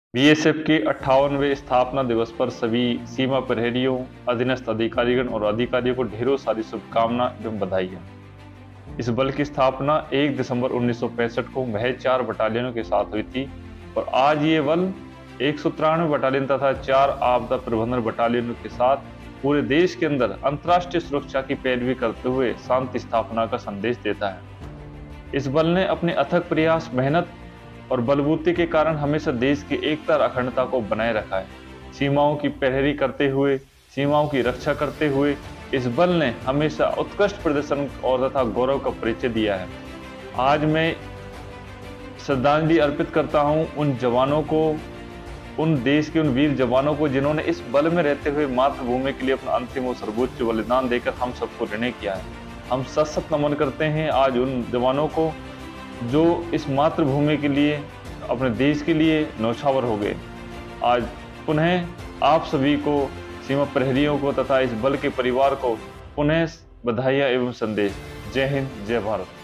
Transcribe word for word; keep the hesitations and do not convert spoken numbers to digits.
BSF के अट्ठावनवें स्थापना दिवस पर सभी सीमा प्रहरियों, अधीनस्थ अधिकारीगण और अधिकारियों को ढेरों सारी शुभकामना एवं बधाइयाँ। इस बल की स्थापना एक दिसंबर उन्नीस सौ पैंसठ को महज चार बटालियनों के साथ हुई थी और आज ये बल एक सौ तिरानवे बटालियन तथा चार आपदा प्रबंधन बटालियनों के साथ पूरे देश के अंदर अंतर्राष्ट्रीय सुरक्षा की पैरवी करते हुए शांति स्थापना का संदेश देता है। इस बल ने अपने अथक प्रयास, मेहनत और बलबूते के कारण हमेशा देश की एकता और अखंडता को बनाए रखा है। सीमाओं की प्रहरी करते हुए, सीमाओं की रक्षा करते हुए इस बल ने हमेशा उत्कृष्ट प्रदर्शन और तथा गौरव का परिचय दिया है। आज मैं श्रद्धांजलि अर्पित करता हूं उन जवानों को, उन देश के उन वीर जवानों को जिन्होंने इस बल में रहते हुए मातृभूमि के लिए अपना अंतिम और सर्वोच्च बलिदान देकर हम सबको ऋणी किया है। हम सत सत नमन करते हैं आज उन जवानों को जो इस मातृभूमि के लिए, अपने देश के लिए न्यौछावर हो गए। आज पुनः आप सभी को, सीमा प्रहरियों को तथा इस बल के परिवार को पुनः बधाइयाँ एवं संदेश। जय हिंद, जय भारत।